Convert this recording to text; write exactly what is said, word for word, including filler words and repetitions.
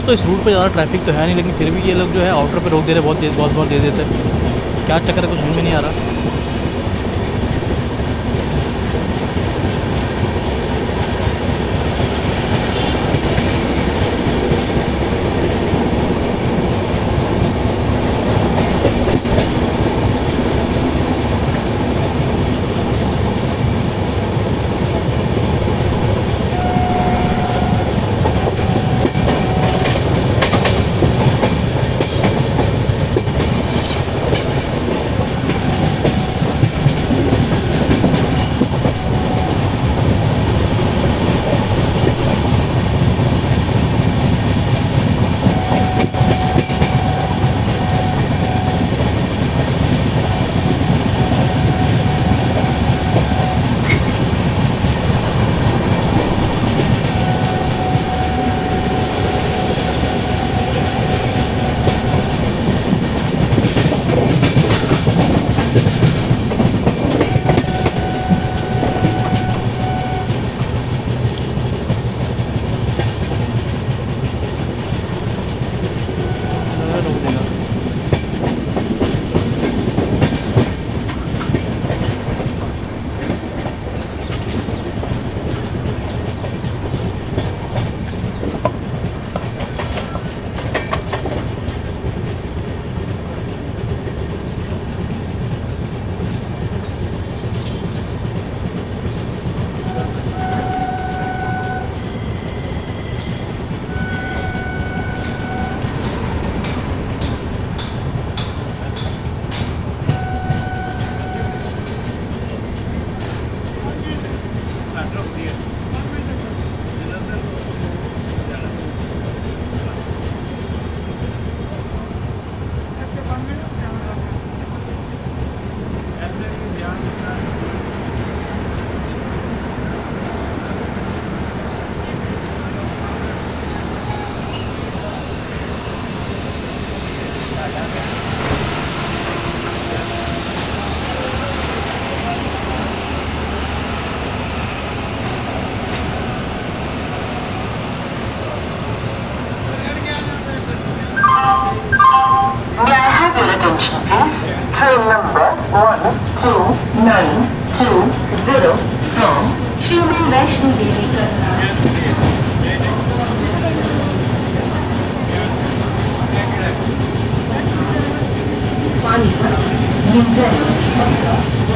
दोस्तों इस रूट पे ज़्यादा ट्रैफिक तो है नहीं, लेकिन फिर भी ये लोग जो है आउटर पे रोक दे रहे हैं, बहुत तेज़ बहुत बहुत दे देते हैं। क्या चक्कर है कुछ समझ में नहीं आ रहा। Train number one two nine two zero from Shri Vaishno Devi Karnal. Panipat, New Delhi.